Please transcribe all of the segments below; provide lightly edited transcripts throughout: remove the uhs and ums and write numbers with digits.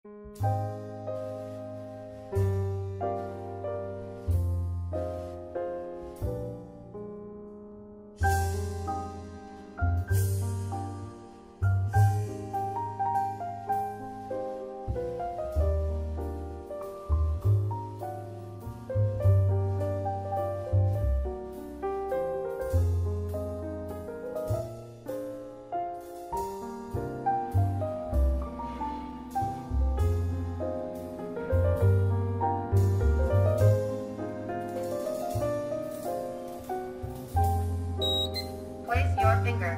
Place your finger.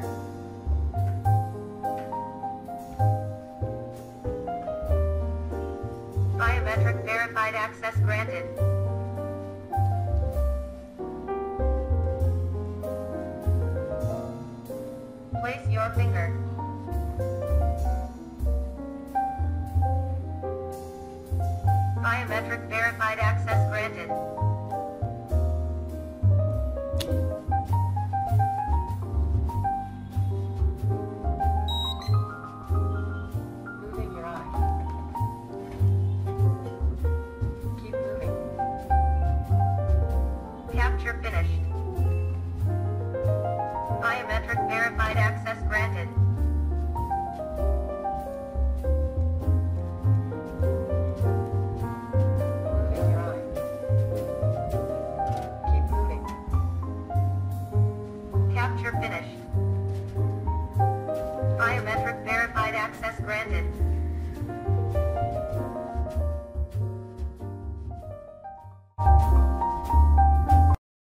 Biometric verified access granted. Place your finger. Biometric verified access granted. Moving your eye. Keep moving. Capture finished. Biometric verified access granted. Moving your eye. Keep moving. Capture finished.